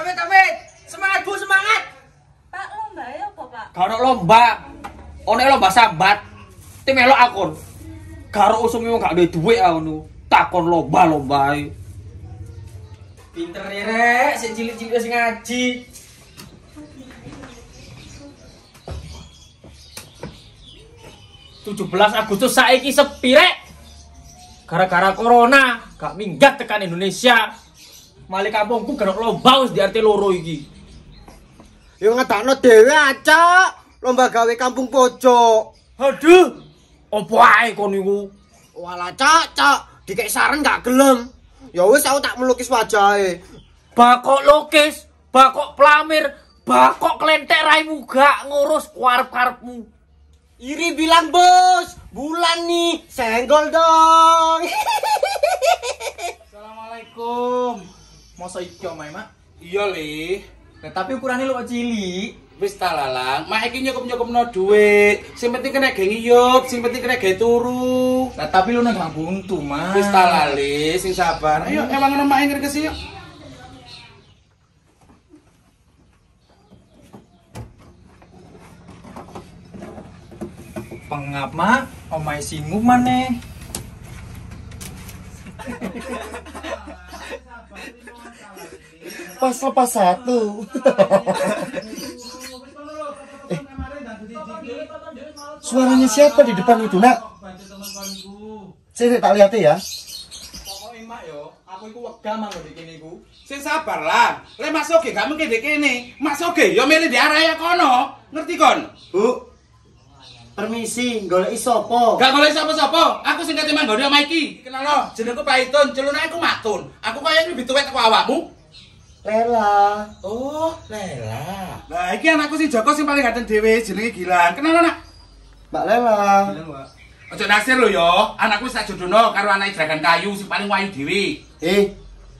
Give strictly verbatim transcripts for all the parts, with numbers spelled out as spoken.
Amit, amit. Semangat Bu, semangat. Pak, lomba ya apa, Pak? Karo lomba. One lomba sambat. Tim melok akun. Karo usum wong gak duwe dhuwit ngono. Takon lomba-lomba ae. Pinter ya, Rek. Sing cilik-cilik wis ngaji. tujuh belas Agustus saiki sepi, Rek. Gara-gara corona gak minggat tekan Indonesia. Mali kampungku gara lomba wis di R T loro iki. Yo ngedakno dhewe acak, lomba gawe kampung pojok. Aduh, opo ae kon niku? Walah cak, cak, dikek saran gak gelem. Ya wis aku tak melukis wajahe. Bakok lukis, bakok plamir, bakok klentek raimu gak ngurus karep-karepmu. Iri bilang bos, bulan nih, senggol dong. Assalamualaikum. Masa iki omae, Mak? Iya, Li. Nah, tapi ukurannya lu cilik. Wis ta lalang, mak iki nyukup-nyukupno dhuwit. Sing penting kena ge ngiyup, sing penting kena ge turu. Nah, tapi lu nang gak buntu, Mak. Wis ta lali, sing sabar. Ayo emang ngono mak ngrekesi yuk. Pengap, Mak. Omae singgung maneh. Pas lepas satu. eh, suaranya siapa di depan itu, Nak? Saya tak lihat ya. Pokoknya, Mak yo, aku iku wegah mang di kene iku. Sing sabar lah. Le masuk ge gak mungkin dek kene. Masuk ge yo milih di arah kono. Ngerti kon? Bu. Permisi, golek sopo? Gak boleh sapa-sapa. Aku sing kate manggone omah iki. Kenal lo, jenengku Paitun, celunake aku Matun. Aku kaya lebih tuwek teko awakmu. Lela. Oh, Lela. Lah iki anakku sing Joko sing paling gaten dhewe jenenge Gilang. Kenal lo, Nak? Mbak Lela. Ojo naksir lho yo, anakku wis tak jodohno karo anak Juragan Kayu sing paling wayu dhewe. Eh.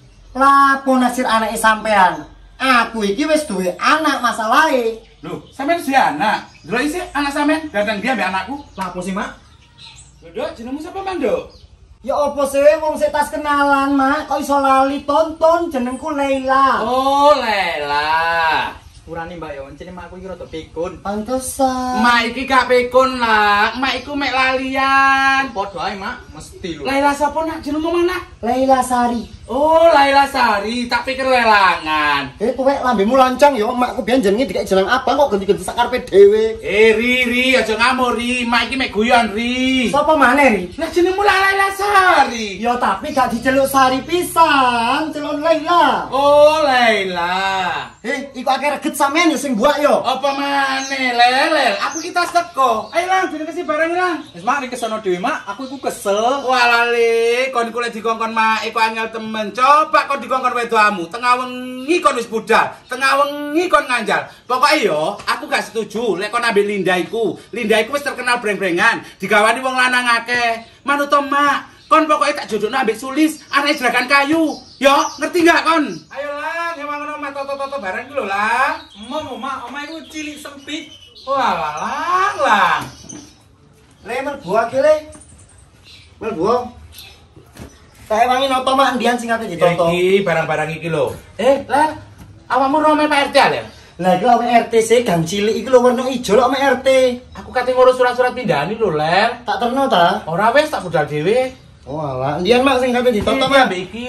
Lapo nasir anake sampean? Aku iki wis duwe anak masalahe. Loh, sampean duwe anak. Delok isih anak sampean gandeng dia mbek anakku. Lah apa sih, Mak? Lho, Dok, jenengmu sapa, Mang, Dok? Ya apa sih wong sik tas kenalan, Mak? Kok iso lali tonton jenengku Leila. Oh, Lela. Urane, Mbak yo, encene makku iki rada pikun. Pantesan. Mak iki gak pikun lah. Mak iku mek lalian. Padha ae, Mak, mesti lho. Lela sapa, Nak? Jenengmu mana? Leila Sari. Oh, Laila Sari, tak pikir lelangan. Eh, tuwek lambemu lancang ya, makku biyen jenenge dikek jeneng abang kok ganti-ganti sakarpe dhewe. Eh, Ri, Ri, aja ngamuk, Ri. Mak iki mek guyon, Ri. Sapa maneh, Ri? Lah jenengmu Laila Sari. Ya tapi gak diceluk Sari pisan, celuk Leila. Oh, Laila. Eh, iku akeh reget sampean ya sing buak yo. Apa maneh, Lelel? Aku kita teko. Ayo lang, jeneng kesi barang lang. Wis, Mak, ning kesono dhewe, Mak. Aku iku kesel. Walale, kon kule dikongkon mak iku angel temen. Coba kon dikongkon wedoamu, tengah wengi kon wis budal, tengah wengi kon nganjal. Pokoke yo, aku gak setuju lek kon ambil Linda iku. Linda iku wis terkenal breng-brengan, digawani wong lanang akeh. Manut mak, kon pokoke tak jodohno ambek Sulis, anak Juragan Kayu. Yo, ngerti gak kon? Ayo lah, emang ngono mak toto-toto bareng ku lho lah. Emang, Mak, omae iku cilik sempit. Wah, lang lang. Le mlebu aki le. Mlebu. Tak ewangi noto mak ndian sing ate ditoto. Iki barang-barang iki lho. Eh, lah awakmu rome Pak R T ya? Lah iki ome R T sih gang cilik iki lho warna ijo lho ome R T. Aku kate ngurus surat-surat pindahan iki lho, Lel. Tak terno ta? Ora wis tak budal dhewe. Oh alah, ndian mak sing ate ditoto Iki mak. ambek iki.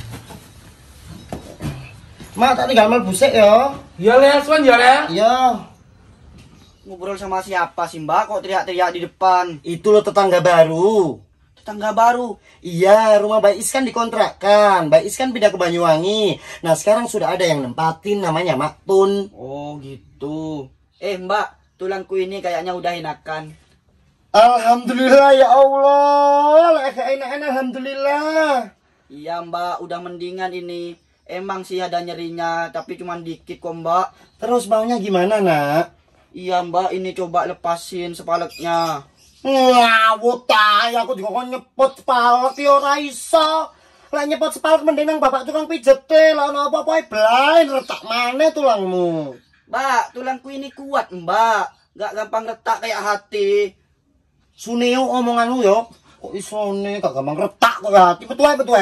Mak tak tinggal mlebu sik ya. Ya Lel, suwen ya Lel. Iya. Ngobrol sama siapa sih Mbak? Kok teriak-teriak di depan? Itu lo tetangga baru. Tetangga baru. Iya, rumah Mbak Iskan dikontrakkan. Mbak Iskan pindah ke Banyuwangi. Nah, sekarang sudah ada yang nempatin namanya Maktun. Oh gitu. Eh Mbak, tulangku ini kayaknya udah enakan. Alhamdulillah ya Allah. Enak-enak alhamdulillah. Iya Mbak, udah mendingan ini. Emang sih ada nyerinya, tapi cuma dikit kok Mbak. Terus maunya gimana, Nak? Iya Mbak, ini coba lepasin sepaleknya. Ngawut tay, aku juga nyepot sepalek ya ora iso. Lah nyepot sepalek mending nang bapak tukang pijet e, lah ono apa-apa blain retak maneh tulangmu. Mbak, tulangku ini kuat Mbak. Gak gampang retak kayak hati. Suneo omonganmu yo. Kok isone gak gampang retak kok hati betuwe betuwe.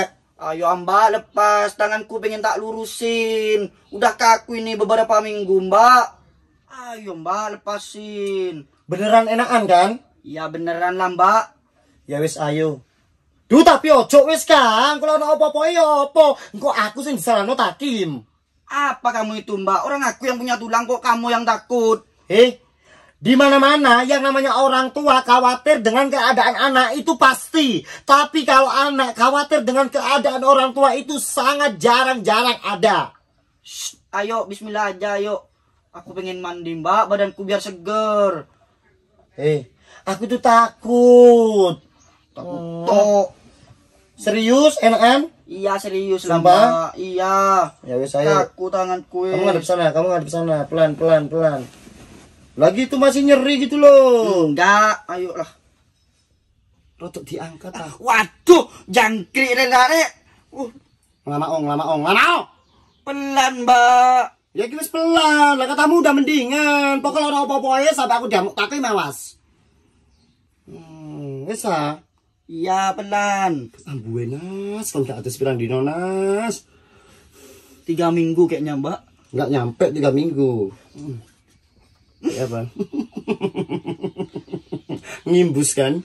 Ayo Mbak, lepas tanganku pengen tak lurusin. Udah kaku ini beberapa minggu Mbak. Ayo Mbak, lepasin. Beneran enakan kan? Ya beneran lah Mbak. Ya wis ayo. Duh tapi ojo wis Kang, kalau ana apa-apa ya apa. Engko aku sing disalahno Takim. Apa kamu itu Mbak? Orang aku yang punya tulang kok kamu yang takut. Eh, di mana-mana yang namanya orang tua khawatir dengan keadaan anak itu pasti. Tapi kalau anak khawatir dengan keadaan orang tua itu sangat jarang-jarang ada. Shh, ayo bismillah aja ayo. Aku pengen mandi Mbak, badanku biar seger. Eh, aku tuh takut. Takut Hmm. tok. Serius, enakan? Iya serius lah Sumpah? Mbak. Iya. Ya wis ayo. Kaku tanganku. Kamu ngadep sana, kamu ngadep sana, pelan pelan pelan. Lagi itu masih nyeri gitu loh. Enggak, ayolah. Rotok diangkat ah. Waduh, jangkrik rek. Uh, Lama ong, lama ong, lama ong. pelan Mbak. Ya kita pelan, lah katamu udah mendingan. Pokoknya orang apa-apa ya sampai aku diamuk kaki mawas. Hmm, wis ah. Iya pelan. Ambuenas, kalau gak ada sepirang dino nas. Tiga minggu kayaknya Mbak. Nggak nyampe tiga minggu. Hmm. Ya bang. Ngimbus kan?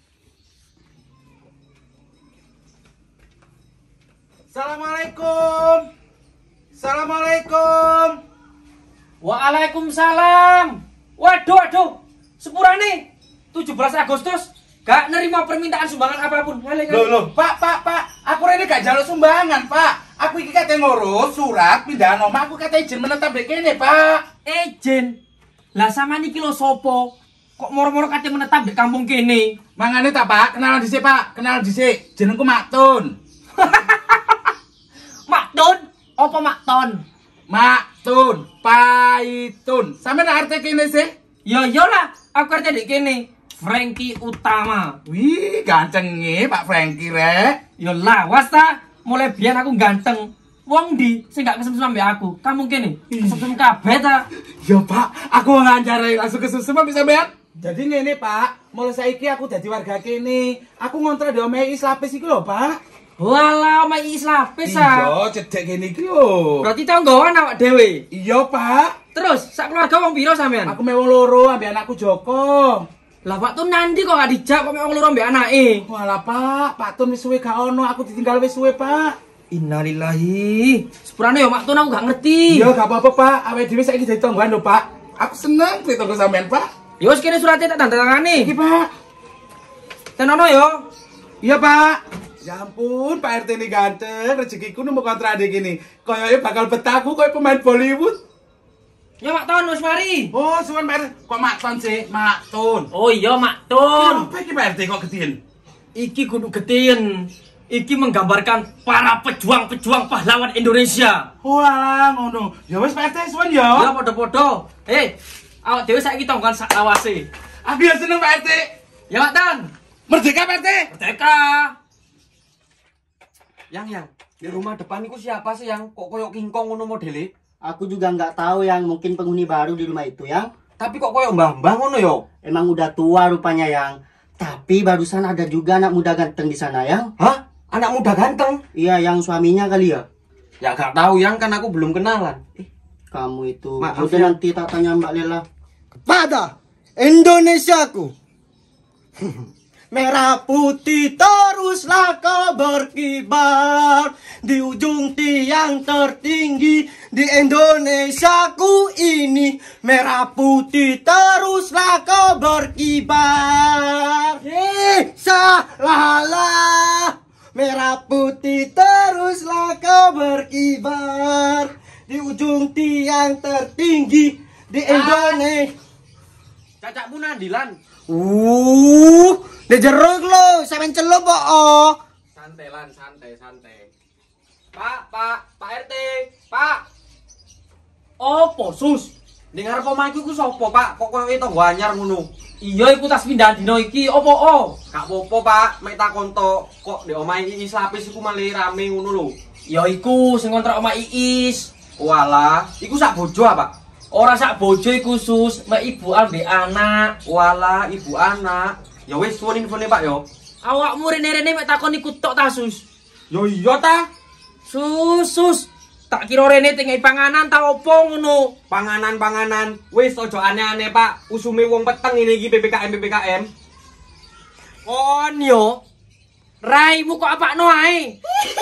Assalamualaikum. Assalamualaikum. Waalaikumsalam. Waduh, waduh. Sepurane tujuh belas Agustus gak nerima permintaan sumbangan apapun. Ngale, ngale. Loh, loh, Pak, Pak, Pak. Aku ini gak jalur sumbangan, Pak. Aku iki kate ngurus surat pindahan omah, aku kate izin menetap di kene, Pak. Ejen. Lah sama niki lho sopo? Kok moro-moro kate menetap di kampung kene? Mangane ta, Pak? Kenalan dhisik, Pak. Kenalan dhisik. Jenengku Maktun. Maktun? Apa Makton? Maktun, Paitun. Sampeyan arti kene sih? Ya iyalah, aku kerja di kene. Frankie Utama. Wih, ganteng nih Pak Frankie rek. Ya lawas ta. Mulai biyen aku ganteng. Wong di sing gak kesem sampe aku. Kamu kene kesem kabeh ta. Ya Pak, aku ngancare langsung ke susu Pak sampean. Jadi ngene Pak, mulai saiki aku dadi warga kene. Aku ngontrak di omahe Islapis iki lho, Pak. Walah, omah Islapis ah. Iya, cedek kene iki lho. Berarti tanggoan awak dhewe. Iya, Pak. Terus sak keluarga wong piro sampean? Aku mewong loro ambek anakku Joko. Lah Pak Tun nanti kok gak dijak kok mek wong loro mbek anake. Walah Pak, Pak Tun wis suwe gak ono, aku ditinggal wis suwe, Pak. Innalillahi. Sepurane yo Mak Tun aku gak ngerti. Iya, gak apa-apa, Pak. Awake dhewe saiki dadi tanggoan lho, Pak. Aku seneng ditunggu sampean, Pak. Ya wis kene suratnya tak tanda tangani. Iki, Pak. Tenono yo. Iya, Pak. Ya ampun, Pak R T ini ganteng. Rezekiku nemu kontrak adik gini. Kayaknya bakal betaku kayak pemain Bollywood. Ya Mak Ton wis mari. Oh, suwan Pak R T. Kok Makton sih? Makton. Oh iya Mak Ton. Apa iki Pak R T kok gedien? Iki kudu gedhen. Iki menggambarkan para pejuang-pejuang pahlawan Indonesia. Wah, ngono. Ya wis Pak R T suwan ya. Ya padha-padha. Hei, awak dhewe saiki tonggon sak lawase. Aku ya seneng Pak R T. Ya Mak Ton. Merdeka Pak R T. Merdeka. Yang yang di rumah depan itu siapa sih yang kok koyok kingkong ngono modele? Aku juga nggak tahu yang mungkin penghuni baru di rumah itu yang. Tapi kok koyok mbah-mbah ngono yo? Emang udah tua rupanya yang. Tapi barusan ada juga anak muda ganteng di sana yang. Hah? Anak muda ganteng? Iya yang suaminya kali ya. Ya gak tahu yang kan aku belum kenalan. Eh, kamu itu. Maaf, Udah ya. nanti tak tanya Mbak Lela. Pada Indonesiaku. Merah putih teruslah kau berkibar di ujung tiang tertinggi di Indonesiaku ini. Merah putih teruslah kau berkibar. Eh, salah. Merah putih teruslah kau berkibar di ujung tiang tertinggi di Indonesia. Cacakmu nandilan. Uh, de jeruk lo, sampean celup kok. Oh. Santai lan, santai, santai. Pak, Pak, Pak R T, Pak. Opo sus? Ning arep omahku iku sapa, Pak? Kok koyo tanggo anyar ngono? Iya, iku tas pindahan dino iki. Opo, oh? Gak apa-apa, Pak. Mek takon to, kok ndek omah Iis Lapis iku malah rame ngono lho. Ya iku sing kontrak omah Iis. Walah, iku sak bojo apa? Ora sak bojo iku sus, mek ibu ambek anak. Walah, ibu anak. Ya wis suwun infone Pak yo. Awakmu rene-rene mek takon iku tok ta sus. Yo iya ta. Sus, sus. Tak kira rene tinggal panganan ta opo ngono. Panganan-panganan. Wis ojo aneh-aneh, Pak. Usume wong peteng ini iki P P K M P P K M. Kon yo. Raimu kok apakno ae?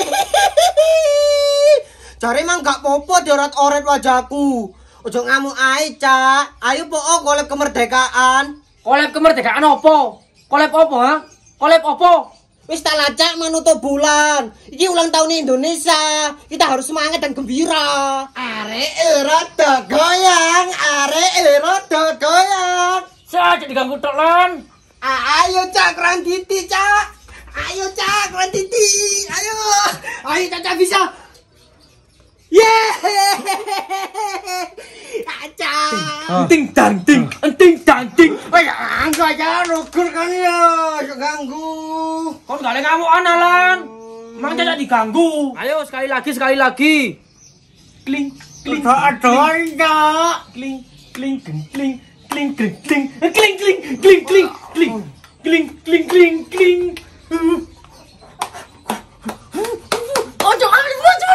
Jare mang gak popo dioret-oret wajahku. Ojo ngamuk ae, Cak. Ayo pokok golek kemerdekaan. Kolab kemerdekaan opo? Kolab opo, ha? Kolab opo? Wis tak lacak menutup bulan. Iki ulang tahun Indonesia. Kita harus semangat dan gembira. Arek rada goyang, arek rada goyang. Saja diganggu tok lan. Ayo Cak, keren titi, Cak. Ayo Cak, keren titi. Ayo. Ayo Caca bisa. Yeay. Cak. Ting dang ting, ting dang ting. Ayo, enggak ya, rugur kan ya. Ayo ganggu. Kon gak lek ngamuk ana lan. Mang Caca diganggu. Ayo sekali lagi, sekali lagi. Kling, kling. Ada enggak? Kling, kling, kling, kling, kling, kling, kling, kling, kling, kling, kling, kling, kling, kling, kling, kling. Ojo ambil ojo.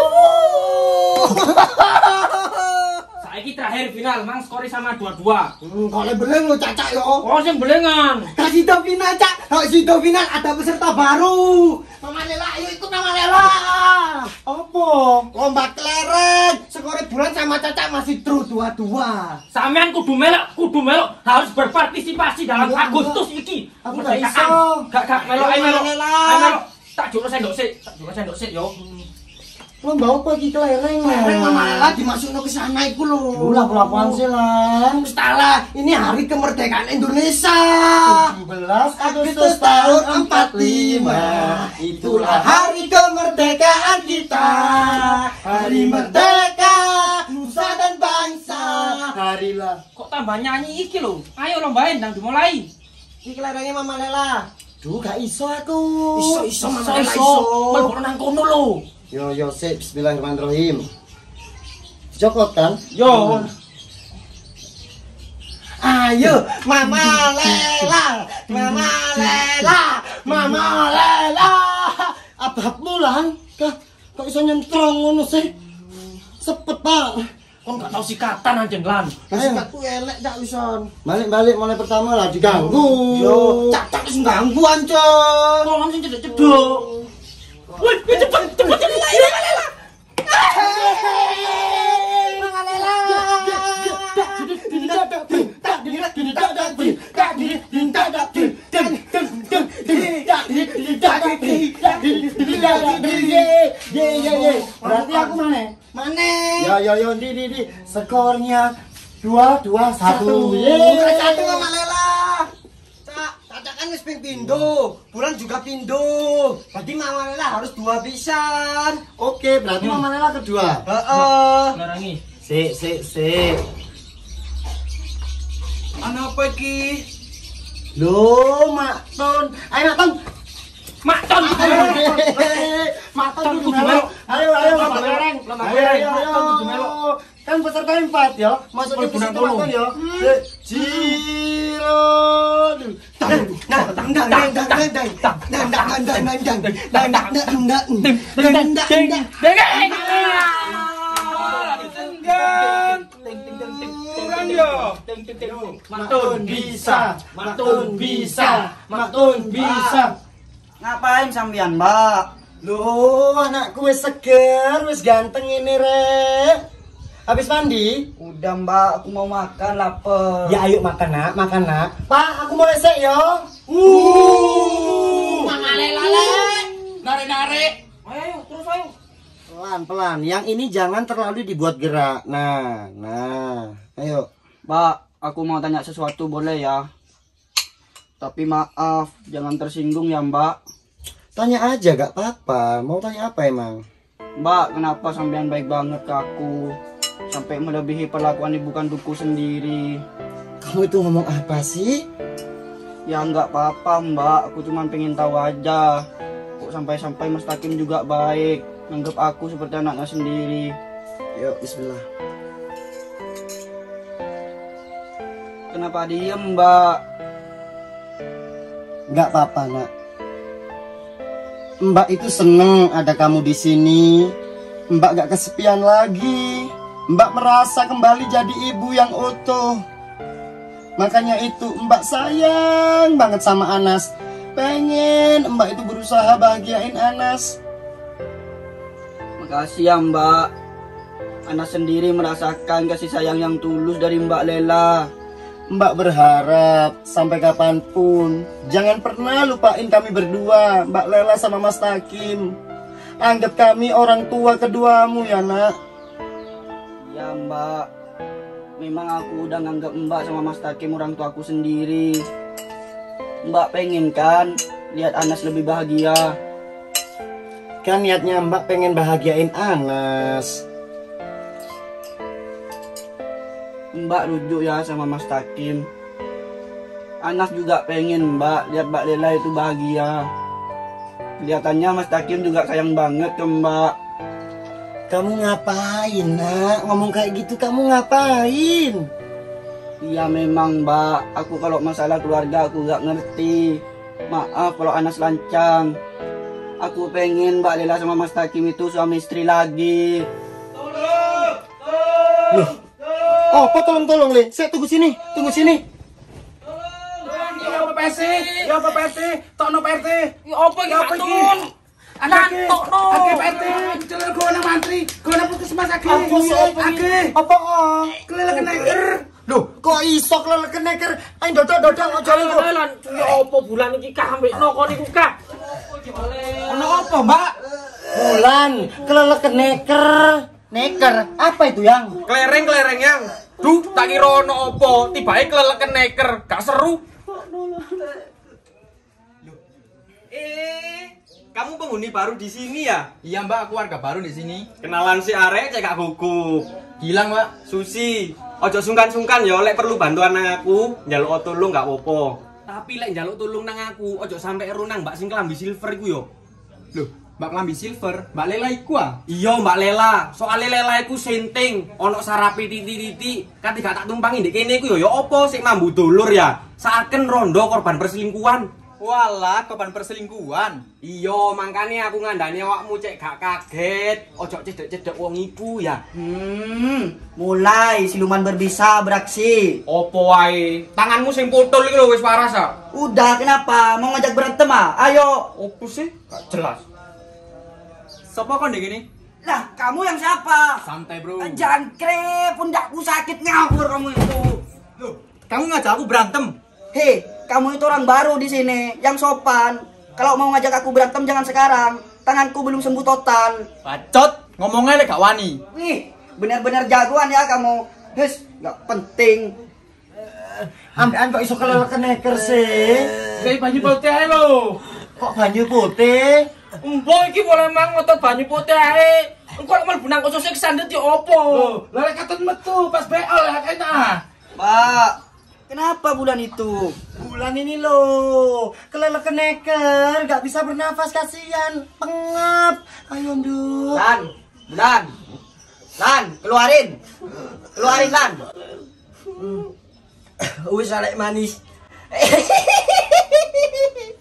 Saiki terakhir final, Mang skori sama dua-dua. Kalau beleng lo Caca yo. Oh, sing belengan. Kasih tahu final Cak. Kasih tahu final ada peserta baru. Mama Lela, ayo ikut Mama Lela. Apa? Lomba kelereng. Skor bulan sama Caca masih terus dua-dua. Sampean kudu melok, kudu melok harus berpartisipasi dalam Enggak, Agustus iki. Aku gak Kemerdekaan. iso. Gak gak melok ae Ayo, melok. Lela. Ayo melok. Tak juro sendok sik, tak juro sendok sik yo. Lomba apa iki kelereng? Kelereng Mama Lela dimasukno ke sana iku lho. Ulah pelapuan sih lan. Salah, ini hari kemerdekaan Indonesia. tujuh belas Agustus tahun empat puluh lima. Itulah hari kemerdekaan kita. Hari merdeka, nusa dan bangsa. Harilah. Kok tambah nyanyi iki lho. Ayo lombain ndang dimulai. Ini kelerengnya Mama Lela. Duh, gak iso aku. Iso iso Mama Lela Iso, iso. mlebu nang kono lho. Yo yo sip, bismillahirrahmanirrahim. Cokot kan? Yo. Ayo Mama Lela, Mama Lela, Mama Lela. Abahmu lan. Kah, kok iso nyentrong ngono sih? Sepet, Pak. Kon gak tau sikatan anjing lan. Kasih aku elek Cak wison. Balik-balik mulai pertama lah diganggu. Yo, Cak Cak wis ganggu ancon. Kok langsung cedek-cedek. Woi, cepet, cepet, cepet. Mama Lela. Mama Lela. Berarti aku mana? Mana? Yo yo yo di di di skornya dua dua satu. Bukan satu Mama Lela. Cak, Caca kan wis ping pindo, Bulan juga pindo. Berarti Mama Lela harus dua pisan. Oke, berarti Mama Lela kedua. Heeh. Larangi. Sik sik sik. Ana apa iki? Loh, Mak Ton. Ayo Mak Ton. Mak Ton. Mak Ton Ton kudu kudu melok. melok. Ayo ayo Lomba Mak kelereng, Ton. lomba Ayo kelereng. ayo Mak Ton kudu ayo. melok. Kan peserta empat ya. Masuknya Kudu peserta nang Mak Ton ya. Jiro. Nah, nah, dang dang dang dang dang dang dang dang dang dang dang dang dang dang dang dang dang. Kurang yo. Matun bisa, matun bisa, matun bisa. Ngapain sampean, Mbak? Loh, anakku wis seger, wis ganteng ini, Rek. Habis mandi? Udah, Mbak, aku mau makan, lapar. Ya ayo makan, Nak, makan, Nak. Pak, aku mau resek yo. Uh, Mama Lela le. Narik-narik. Ayo, ayo, terus ayo. Pelan-pelan, yang ini jangan terlalu dibuat gerak. Nah, nah, ayo. Mbak, aku mau tanya sesuatu boleh ya? Tapi maaf, jangan tersinggung ya, Mbak. Tanya aja, gak apa-apa. Mau tanya apa emang? Mbak, kenapa sampean baik banget ke aku? Sampai melebihi perlakuan ibu kandungku sendiri. Kamu itu ngomong apa sih? Ya nggak apa-apa, Mbak. Aku cuma pengen tahu aja. Kok sampai-sampai Mas Takim juga baik, nganggap aku seperti anaknya sendiri. Yuk, bismillah. Kenapa diem, Mbak? Nggak apa-apa, Nak. Mbak itu seneng ada kamu di sini. Mbak gak kesepian lagi. Mbak merasa kembali jadi ibu yang utuh. Makanya itu Mbak sayang banget sama Anas. Pengen Mbak itu berusaha bahagiain Anas. Makasih ya Mbak. Anas sendiri merasakan kasih sayang yang tulus dari Mbak Lela. Mbak berharap sampai kapanpun jangan pernah lupain kami berdua, Mbak Lela sama Mas Takim. Anggap kami orang tua keduamu ya nak. Ya Mbak, memang aku udah nganggap Mbak sama Mas Takim orang tuaku sendiri. Mbak pengen kan lihat Anas lebih bahagia. Kan niatnya Mbak pengen bahagiain Anas. Mbak rujuk ya sama Mas Takim. Anas juga pengen Mbak lihat Mbak Lela itu bahagia. Kelihatannya Mas Takim juga sayang banget ke Mbak. Kamu ngapain nak? Ngomong kayak gitu kamu ngapain? Iya memang Mbak, aku kalau masalah keluarga aku gak ngerti. Maaf kalau Anas lancang. Aku pengen Mbak Lela sama Mas Takim itu suami istri lagi. Loh, oh apa tolong-tolong le? Saya tunggu sini, tunggu sini. Ya apa P R T? Ya apa P R T? Tokno P R T. Ya apa iki apa iki? Tun? Anak tokno. Ake P R T, celur gono mantri, gono puskesmas ake. Apa sih? Ake. Apa ah? Kelelek neker. Loh, kok iso kelelek neker? Ayo dodok-dodok aja Jalan kok. jalan. Ya apa bulan iki kambekno kok niku Kak? Ono apa, Mbak? Bulan, kelelek neker. Neker, apa itu yang? Kelereng-kelereng yang. Duh, tak kira ono apa, tibae keleleken neker, gak seru. Eh, kamu penghuni baru di sini ya? Iya Mbak, aku warga baru di sini. Kenalan si Arek cek gak gugup. Gilang Mbak. Susi, ojo sungkan-sungkan ya lek perlu bantuan nang aku, njaluk tulung gak apa-apa. Tapi lek njaluk tulung nang aku, ojo sampe eru nang Mbak sing klambi silver iku yo. Loh, Mbak Klambi Silver, Mbak Lela iku ah. Iya Mbak Lela, soalnya Lela iku senting, ono sarapi titi-titi, kati gak tak tumpangi ndek kene iku yo yo apa sik mambu dulur ya. Saken rondo korban perselingkuhan. Walah, korban perselingkuhan. Iya, makanya aku ngandani awakmu cek gak kaget. Ojo cedek-cedek wong ibu ya. Hmm, mulai siluman berbisa beraksi. Opo wae? Tanganmu sing putul iki lho wis waras ah. Udah, kenapa? Mau ngajak berantem ah? Ayo. Opo sih? Gak jelas. Sopo kon ndek kene? Lah, kamu yang siapa? Santai, Bro. Jangkrik, pundakku sakit ngawur kamu itu. Loh, kamu ngajak aku berantem? Hei, kamu itu orang baru di sini, yang sopan. Kalau mau ngajak aku berantem jangan sekarang. Tanganku belum sembuh total. Bacot, ngomongnya lek gak wani. Wih, benar-benar jagoan ya kamu. Hus, nggak penting. Ambekan kok iso kelelek neker sih? Kayak banyu putih ae lho. Kok banyu putih? Embo iki boleh mang ngotot banyu putih ae. Engko lek mlebu nang khusus sandet yo opo? Lah lek katut metu pas B O lek enak. Pak, kenapa bulan itu? Bulan ini loh, kelelek neker, gak bisa bernafas kasihan, pengap. Ayo nduk. Lan, bulan. Lan, keluarin. Keluarin Lan. Wis arek manis.